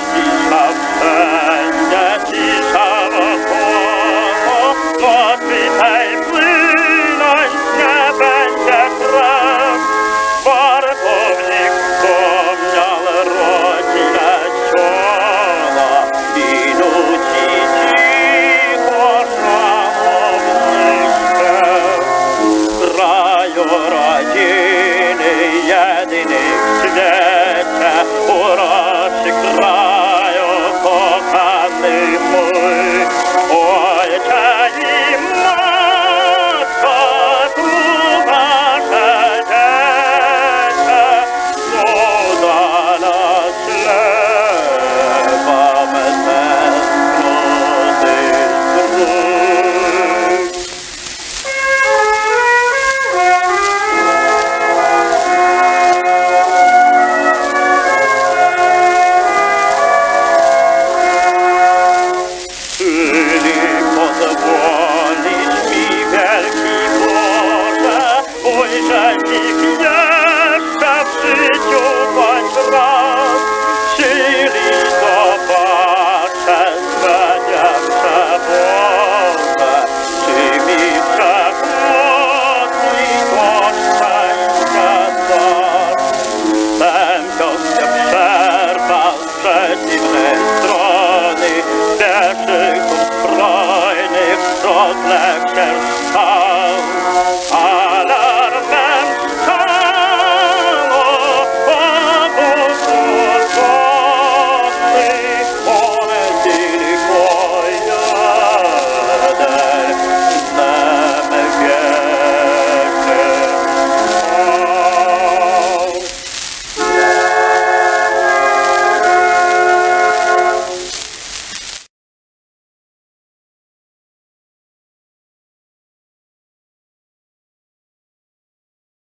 cisza wszędzie, cisza wokoło, nocy tej płynąć nie będzie krew. Wartownik wspomniał rodzinę siola i nuci cicho szanowny śpiew. Kraju rodziny jedyny w świecie, uroczy kraju kochany mój. Ojcze i matko, tu wasze dziecię, udana ślepa bez tęsknoty zdrój. Pozwolić mi, wielki Boże, ujrzeć ich jeszcze w życiu choć raz. Czyli zobaczę swe dziewczę Boże, czy mi przekłodni to szczęście dasz. Ten pioskę przerwał z przeciwnej strony, wierszyków zbrojnych rozległ się szał.